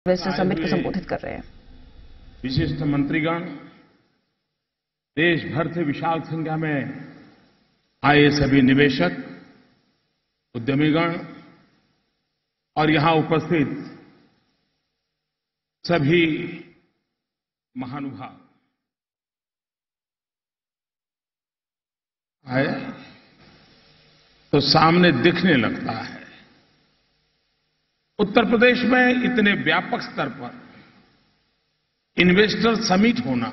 Investor summit को संबोधित कर रहे हैं। विशिष्ट मंत्रीगण, देश भर से विशाल संख्या में आए सभी निवेशक, उद्यमीगण और यहां उपस्थित सभी महानुभाव आए तो सामने दिखने लगता है। उत्तर प्रदेश में इतने व्यापक स्तर पर इन्वेस्टर समिट होना,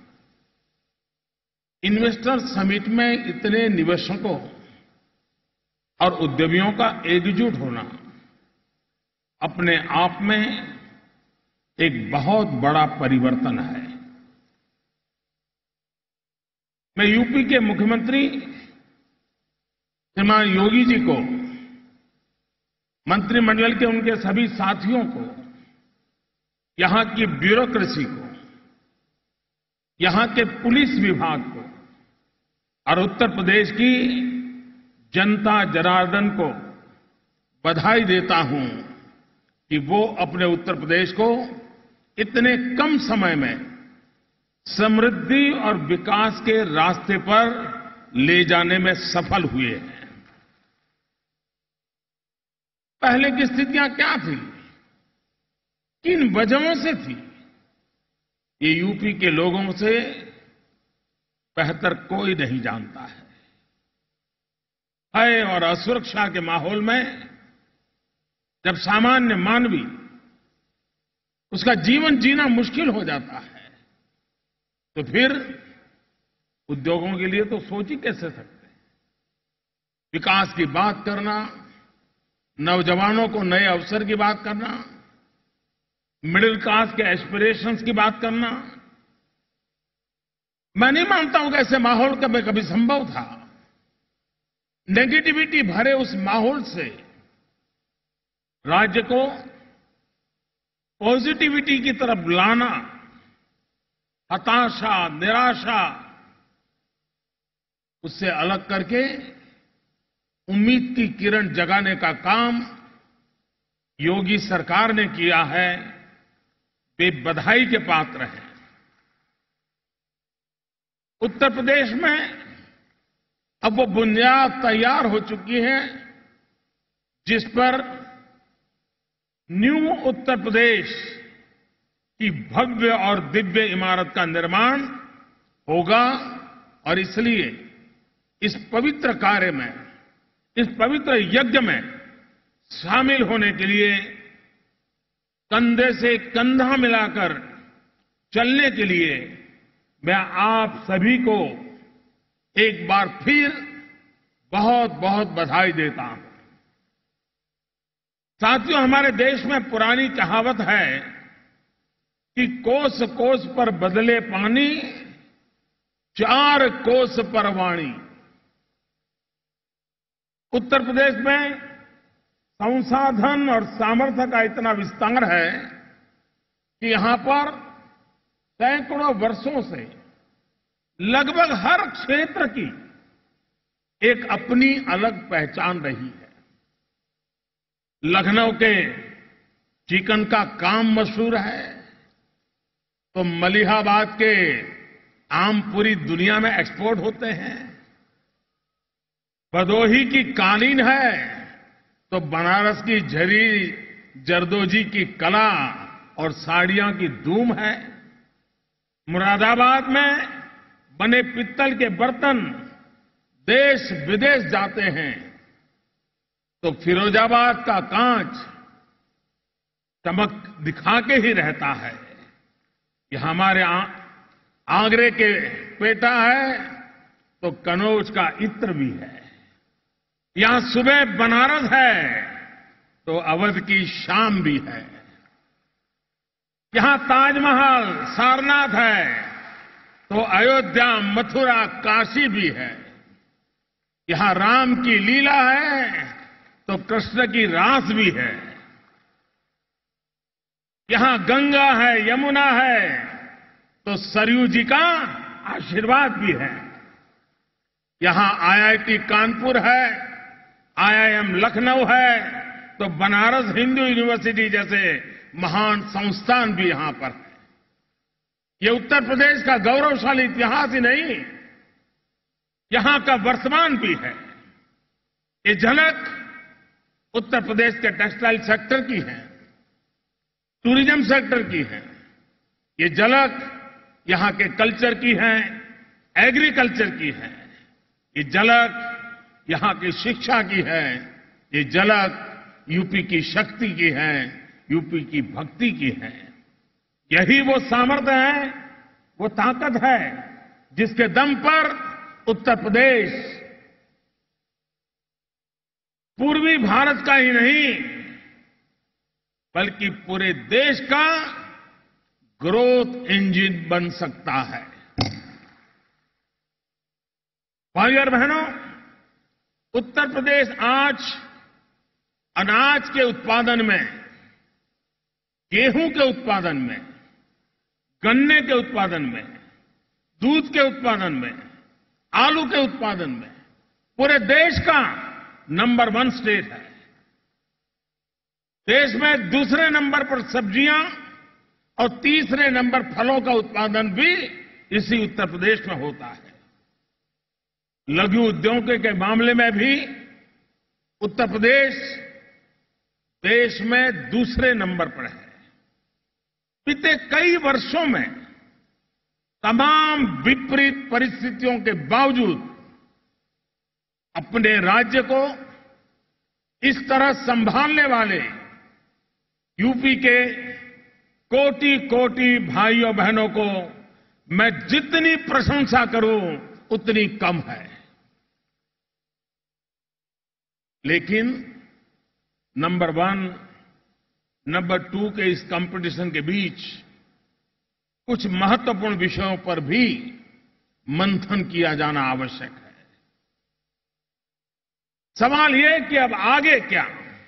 इन्वेस्टर समिट में इतने निवेशकों और उद्यमियों का एकजुट होना अपने आप में एक बहुत बड़ा परिवर्तन है। मैं यूपी के मुख्यमंत्री श्रीमान योगी जी को, मंत्रिमंडल के उनके सभी साथियों को, यहां की ब्यूरोक्रेसी को, यहां के पुलिस विभाग को और उत्तर प्रदेश की जनता जनार्दन को बधाई देता हूं कि वो अपने उत्तर प्रदेश को इतने कम समय में समृद्धि और विकास के रास्ते पर ले जाने में सफल हुए हैं। पहले की स्थितियां क्या थी, किन वजहों से थी, ये यूपी के लोगों से बेहतर कोई नहीं जानता है। भय और असुरक्षा के माहौल में जब सामान्य मानवी उसका जीवन जीना मुश्किल हो जाता है, तो फिर उद्योगों के लिए तो सोच ही कैसे सकते हैं। विकास की बात करना, नौजवानों को नए अवसर की बात करना, मिडिल क्लास के एस्पिरेशंस की बात करना, मैं नहीं मानता हूं कि ऐसे माहौल कभी संभव था। नेगेटिविटी भरे उस माहौल से राज्य को पॉजिटिविटी की तरफ लाना, हताशा, निराशा, उससे अलग करके उम्मीद की किरण जगाने का काम योगी सरकार ने किया है। वे बधाई के पात्र हैं। उत्तर प्रदेश में अब वो बुनियाद तैयार हो चुकी है जिस पर न्यू उत्तर प्रदेश की भव्य और दिव्य इमारत का निर्माण होगा। और इसलिए इस पवित्र कार्य में, इस पवित्र यज्ञ में शामिल होने के लिए, कंधे से कंधा मिलाकर चलने के लिए मैं आप सभी को एक बार फिर बहुत बहुत बधाई देता हूं। साथियों, हमारे देश में पुरानी कहावत है कि कोस कोस पर बदले पानी, 4 कोस पर वाणी। उत्तर प्रदेश में संसाधन और सामर्थ्य का इतना विस्तार है कि यहां पर सैकड़ों वर्षों से लगभग हर क्षेत्र की एक अपनी अलग पहचान रही है। लखनऊ के चिकन का काम मशहूर है, तो मलिहाबाद के आम पूरी दुनिया में एक्सपोर्ट होते हैं। भदोही की कालीन है तो बनारस की झरी जरदोजी की कला और साड़ियां की धूम है। मुरादाबाद में बने पित्तल के बर्तन देश विदेश जाते हैं, तो फिरोजाबाद का कांच चमक दिखा के ही रहता है। ये हमारे आगरे के पेटा है तो कनौज का इत्र भी है। यहां सुबह बनारस है तो अवध की शाम भी है। यहां ताजमहल सारनाथ है तो अयोध्या, मथुरा, काशी भी है। यहां राम की लीला है तो कृष्ण की रास भी है। यहां गंगा है, यमुना है तो सरयू जी का आशीर्वाद भी है। यहां आईआईटी कानपुर है, आईआईएम लखनऊ है तो बनारस हिंदू यूनिवर्सिटी जैसे महान संस्थान भी यहां पर है। ये उत्तर प्रदेश का गौरवशाली इतिहास ही नहीं, यहां का वर्तमान भी है। ये झलक उत्तर प्रदेश के टेक्सटाइल सेक्टर की है, टूरिज्म सेक्टर की है। ये झलक यहां के कल्चर की है, एग्रीकल्चर की है। ये झलक यहां की शिक्षा की है। ये झलक यूपी की शक्ति की है, यूपी की भक्ति की है। यही वो सामर्थ्य है, वो ताकत है जिसके दम पर उत्तर प्रदेश पूर्वी भारत का ही नहीं बल्कि पूरे देश का ग्रोथ इंजन बन सकता है। भाइयों और बहनों, उत्तर प्रदेश आज अनाज के उत्पादन में, गेहूं के उत्पादन में, गन्ने के उत्पादन में, दूध के उत्पादन में, आलू के उत्पादन में पूरे देश का नंबर 1 स्टेट है। देश में दूसरे नंबर पर सब्जियां और तीसरे नंबर फलों का उत्पादन भी इसी उत्तर प्रदेश में होता है। लघु उद्योगों के मामले में भी उत्तर प्रदेश देश में दूसरे नंबर पर है। बीते कई वर्षों में तमाम विपरीत परिस्थितियों के बावजूद अपने राज्य को इस तरह संभालने वाले यूपी के कोटि कोटि भाइयों बहनों को मैं जितनी प्रशंसा करूं उतनी कम है। लेकिन नंबर 1, नंबर 2 के इस कंपटीशन के बीच कुछ महत्वपूर्ण विषयों पर भी मंथन किया जाना आवश्यक है। सवाल यह कि अब आगे क्या?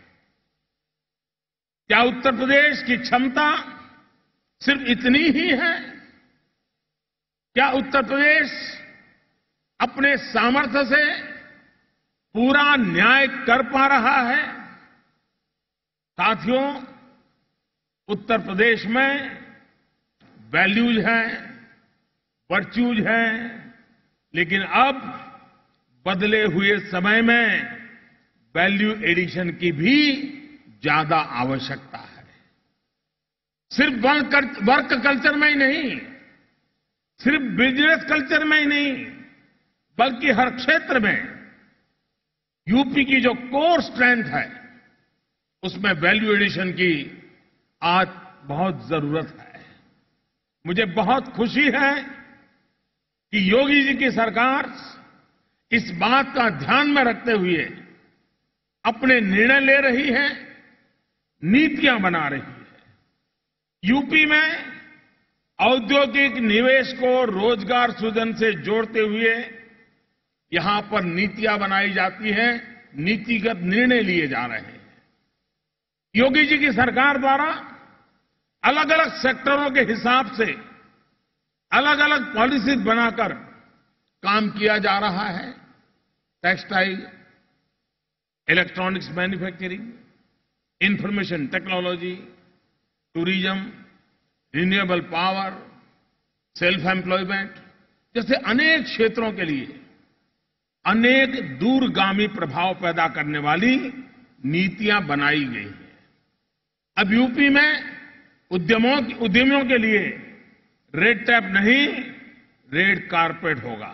क्या उत्तर प्रदेश की क्षमता सिर्फ इतनी ही है? क्या उत्तर प्रदेश अपने सामर्थ्य से पूरा न्याय कर पा रहा है? साथियों, उत्तर प्रदेश में वैल्यूज हैं, वर्च्यूज हैं, लेकिन अब बदले हुए समय में वैल्यू एडिशन की भी ज्यादा आवश्यकता है। सिर्फ वर्क कल्चर में ही नहीं, सिर्फ बिजनेस कल्चर में ही नहीं, बल्कि हर क्षेत्र में यूपी की जो कोर स्ट्रेंथ है उसमें वैल्यू एडिशन की आज बहुत जरूरत है। मुझे बहुत खुशी है कि योगी जी की सरकार इस बात का ध्यान में रखते हुए अपने निर्णय ले रही है, नीतियां बना रही है। यूपी में औद्योगिक निवेश को रोजगार सृजन से जोड़ते हुए यहां पर नीतियां बनाई जाती हैं, नीतिगत निर्णय लिए जा रहे हैं। योगी जी की सरकार द्वारा अलग अलग सेक्टरों के हिसाब से अलग अलग पॉलिसीज बनाकर काम किया जा रहा है। Textile, electronics manufacturing, information technology, tourism, renewable power, self employment जैसे अनेक क्षेत्रों के लिए अनेक दूरगामी प्रभाव पैदा करने वाली नीतियां बनाई गई हैं। अब यूपी में उद्यमियों के लिए रेड टैप नहीं, रेड कारपेट होगा।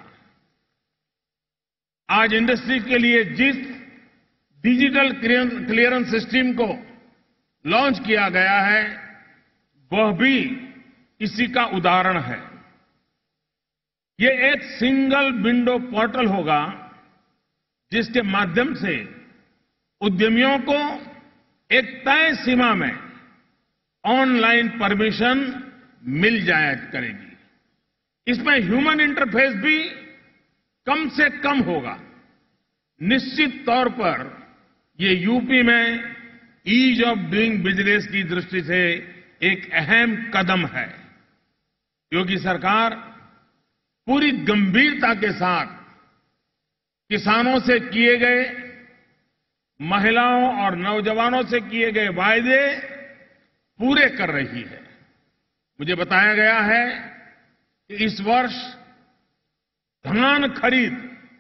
आज इंडस्ट्री के लिए जिस डिजिटल क्लियरेंस सिस्टम को लॉन्च किया गया है वह भी इसी का उदाहरण है। ये एक सिंगल विंडो पोर्टल होगा जिसके माध्यम से उद्यमियों को एक तय सीमा में ऑनलाइन परमिशन मिल जाया करेगी। इसमें ह्यूमन इंटरफेस भी कम से कम होगा। निश्चित तौर पर ये यूपी में ईज ऑफ डूइंग बिजनेस की दृष्टि से एक अहम कदम है। योगी सरकार पूरी गंभीरता के साथ किसानों से किए गए, महिलाओं और नौजवानों से किए गए वायदे पूरे कर रही है। मुझे बताया गया है कि इस वर्ष धान खरीद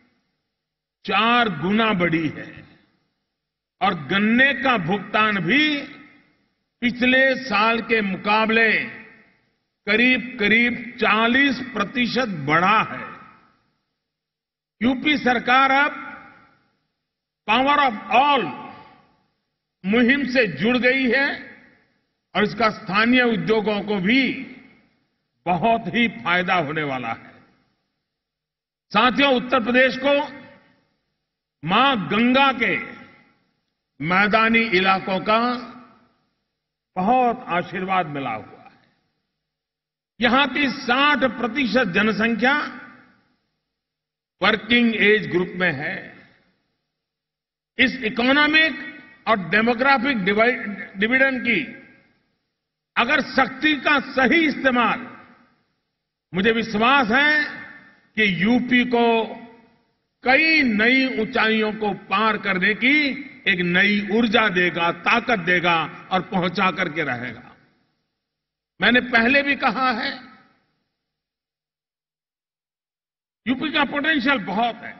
4 गुना बढ़ी है और गन्ने का भुगतान भी पिछले साल के मुकाबले करीब 40% बढ़ा है। यूपी सरकार अब पावर ऑफ ऑल मुहिम से जुड़ गई है और इसका स्थानीय उद्योगों को भी बहुत ही फायदा होने वाला है। साथियों, उत्तर प्रदेश को मां गंगा के मैदानी इलाकों का बहुत आशीर्वाद मिला हुआ है। यहां की 60% जनसंख्या वर्किंग एज ग्रुप में है। इस इकोनॉमिक और डेमोग्राफिक डिविडेंड की अगर शक्ति का सही इस्तेमाल, मुझे विश्वास है कि यूपी को कई नई ऊंचाइयों को पार करने की एक नई ऊर्जा देगा, ताकत देगा और पहुंचा करके रहेगा। मैंने पहले भी कहा है, यूपी का पोटेंशियल बहुत है।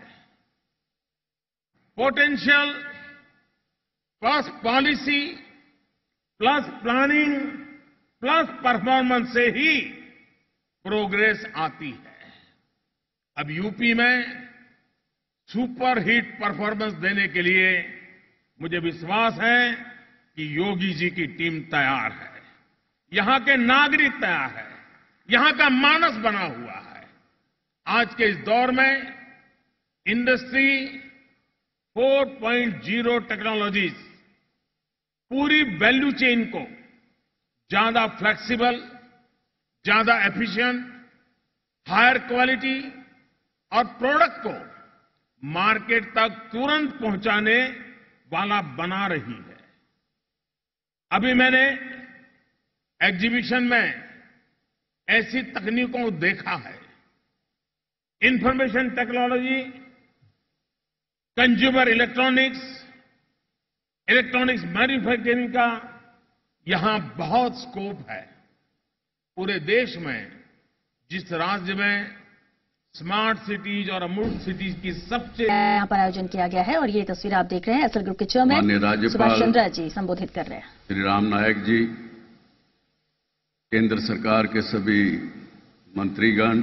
Potential plus policy plus planning plus performance से ही प्रोग्रेस आती है। अब यूपी में सुपर हिट परफॉर्मेंस देने के लिए मुझे विश्वास है कि योगी जी की टीम तैयार है, यहां के नागरिक तैयार है, यहां का मानस बना हुआ है। आज के इस दौर में इंडस्ट्री 4.0 टेक्नोलॉजीज पूरी वैल्यू चेन को ज्यादा फ्लेक्सिबल, ज्यादा एफिशिएंट, हायर क्वालिटी और प्रोडक्ट को मार्केट तक तुरंत पहुंचाने वाला बना रही है। अभी मैंने एग्जीबिशन में ऐसी तकनीकों को देखा है। Information technology, consumer electronics, electronics manufacturing का यहां बहुत स्कोप है। पूरे देश में जिस राज्य में स्मार्ट सिटीज और अमूर्त सिटीज की सबसे यहाँ पर आयोजन किया गया है और ये तस्वीर आप देख रहे हैं एसएल ग्रुप के चेयरमैन सुभाष चंद्रा जी संबोधित कर रहे हैं। श्री राम नायक जी, केंद्र सरकार के सभी मंत्रीगण,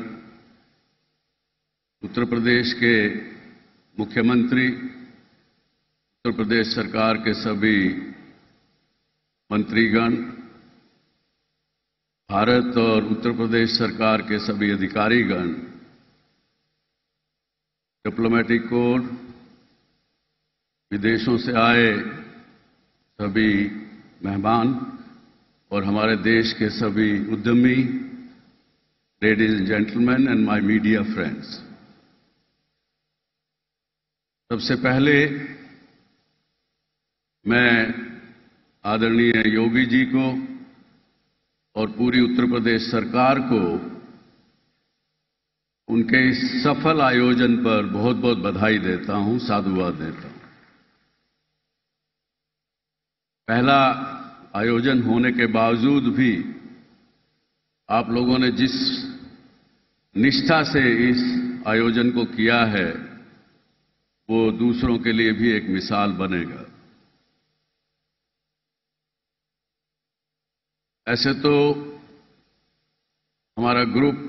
उत्तर प्रदेश के मुख्यमंत्री, उत्तर प्रदेश सरकार के सभी मंत्रीगण, भारत और उत्तर प्रदेश सरकार के सभी अधिकारीगण, डिप्लोमेटिक कोर, विदेशों से आए सभी मेहमान और हमारे देश के सभी उद्यमी, ladies and gentleman and my media friends, सबसे पहले मैं आदरणीय योगी जी को और पूरी उत्तर प्रदेश सरकार को उनके इस सफल आयोजन पर बहुत बहुत बधाई देता हूं, साधुवाद देता हूं। पहला आयोजन होने के बावजूद भी आप लोगों ने जिस निष्ठा से इस आयोजन को किया है, वो दूसरों के लिए भी एक मिसाल बनेगा। ऐसे तो हमारा ग्रुप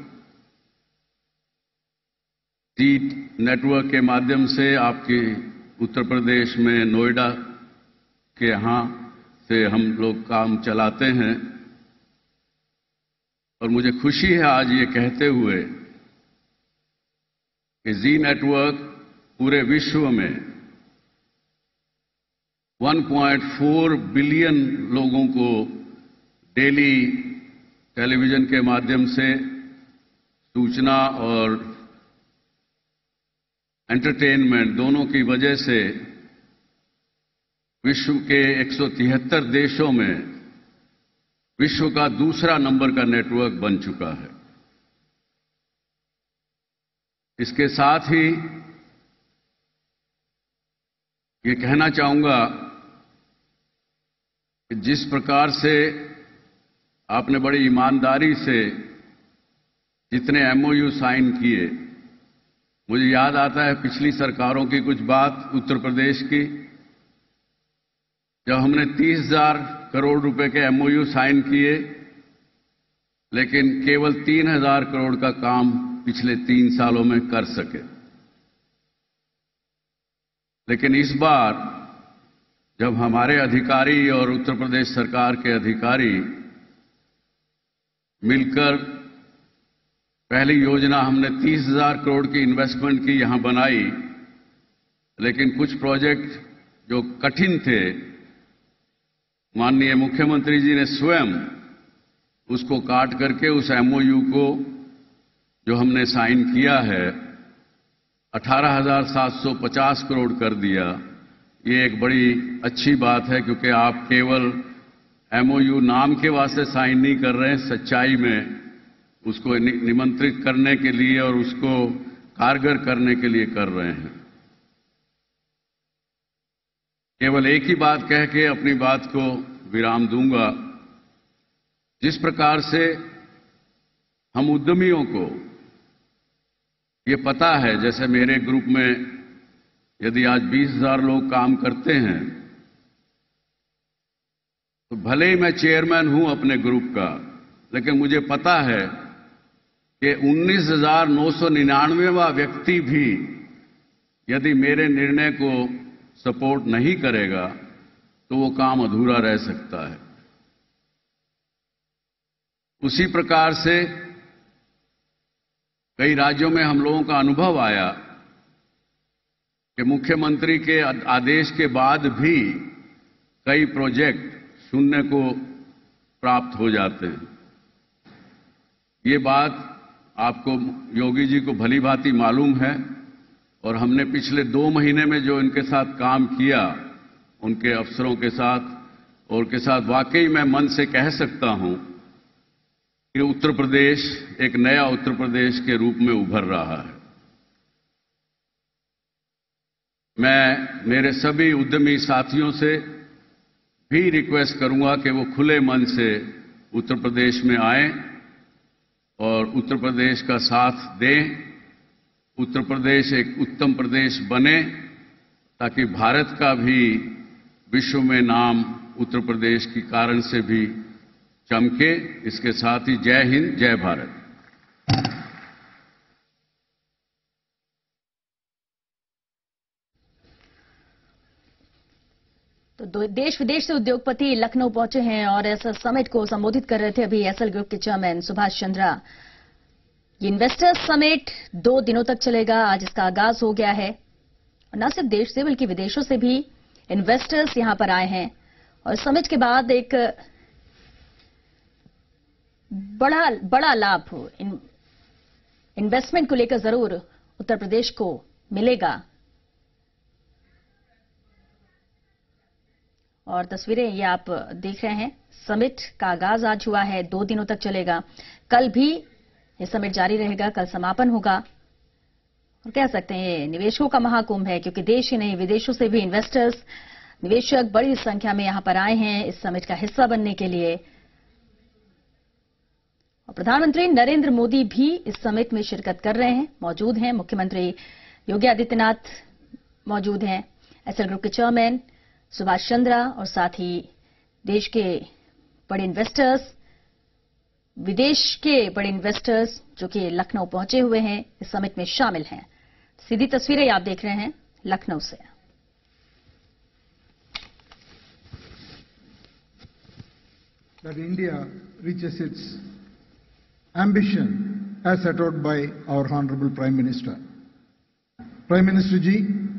टी नेटवर्क के माध्यम से आपके उत्तर प्रदेश में नोएडा के यहां से हम लोग काम चलाते हैं और मुझे खुशी है आज ये कहते हुए कि जी नेटवर्क पूरे विश्व में 1.4 बिलियन लोगों को डेली टेलीविजन के माध्यम से सूचना और एंटरटेनमेंट दोनों की वजह से विश्व के 173 देशों में विश्व का दूसरा नंबर का नेटवर्क बन चुका है। इसके साथ ही ये कहना चाहूंगा कि जिस प्रकार से आपने बड़ी ईमानदारी से जितने एमओयू साइन किए, मुझे याद आता है पिछली सरकारों की कुछ बात उत्तर प्रदेश की, जब हमने 30,000 करोड़ रुपए के एमओयू साइन किए, लेकिन केवल 3,000 करोड़ का काम पिछले 3 सालों में कर सके। लेकिन इस बार जब हमारे अधिकारी और उत्तर प्रदेश सरकार के अधिकारी मिलकर पहली योजना हमने 30,000 करोड़ की इन्वेस्टमेंट की यहां बनाई, लेकिन कुछ प्रोजेक्ट जो कठिन थे, माननीय मुख्यमंत्री जी ने स्वयं उसको काट करके उस एमओयू को जो हमने साइन किया है 18,750 करोड़ कर दिया। ये एक बड़ी अच्छी बात है, क्योंकि आप केवल एमओयू नाम के वास्ते साइन नहीं कर रहे हैं, सच्चाई में उसको निमंत्रित करने के लिए और उसको कारगर करने के लिए कर रहे हैं। केवल एक ही बात कह के अपनी बात को विराम दूंगा। जिस प्रकार से हम उद्यमियों को ये पता है, जैसे मेरे ग्रुप में यदि आज 20,000 लोग काम करते हैं, तो भले ही मैं चेयरमैन हूं अपने ग्रुप का, लेकिन मुझे पता है कि 19,999वां व्यक्ति भी यदि मेरे निर्णय को सपोर्ट नहीं करेगा तो वो काम अधूरा रह सकता है। उसी प्रकार से कई राज्यों में हम लोगों का अनुभव आया कि मुख्यमंत्री के आदेश के बाद भी कई प्रोजेक्ट शून्य को प्राप्त हो जाते हैं। ये बात आपको योगी जी को भली भांति मालूम है, और हमने पिछले 2 महीने में जो इनके साथ काम किया, उनके अफसरों के साथ और के साथ, वाकई मैं मन से कह सकता हूं कि उत्तर प्रदेश एक नया उत्तर प्रदेश के रूप में उभर रहा है। मैं मेरे सभी उद्यमी साथियों से भी रिक्वेस्ट करूंगा कि वो खुले मन से उत्तर प्रदेश में आएं और उत्तर प्रदेश का साथ दें। उत्तर प्रदेश एक उत्तम प्रदेश बने, ताकि भारत का भी विश्व में नाम उत्तर प्रदेश के कारण से भी चमके। इसके साथ ही जय हिंद, जय भारत। तो देश विदेश से उद्योगपति लखनऊ पहुंचे हैं और इस समिट को संबोधित कर रहे थे अभी एसएल ग्रुप के चेयरमैन सुभाष चंद्रा। ये इन्वेस्टर्स समिट 2 दिनों तक चलेगा। आज इसका आगाज हो गया है और न सिर्फ देश से बल्कि विदेशों से भी इन्वेस्टर्स यहां पर आए हैं। और समिट के बाद एक बड़ा लाभ इन्वेस्टमेंट को लेकर जरूर उत्तर प्रदेश को मिलेगा। और तस्वीरें ये आप देख रहे हैं। समिट का आगाज आज हुआ है, 2 दिनों तक चलेगा। कल भी ये समिट जारी रहेगा, कल समापन होगा। और कह सकते हैं ये निवेशकों का महाकुंभ है, क्योंकि देश ही नहीं विदेशों से भी इन्वेस्टर्स, निवेशक बड़ी संख्या में यहां पर आए हैं इस समिट का हिस्सा बनने के लिए। और प्रधानमंत्री नरेंद्र मोदी भी इस समिट में शिरकत कर रहे हैं, मौजूद हैं। मुख्यमंत्री योगी आदित्यनाथ मौजूद हैं, एसएल ग्रुप के चेयरमैन सुभाष चंद्रा और साथ ही देश के बड़े इन्वेस्टर्स, विदेश के बड़े इन्वेस्टर्स जो कि लखनऊ पहुंचे हुए हैं, इस समिट में शामिल हैं। सीधी तस्वीरें आप देख रहे हैं लखनऊ से। That India reaches its ambition as set out by our Honorable Prime Minister. Prime Minister ji,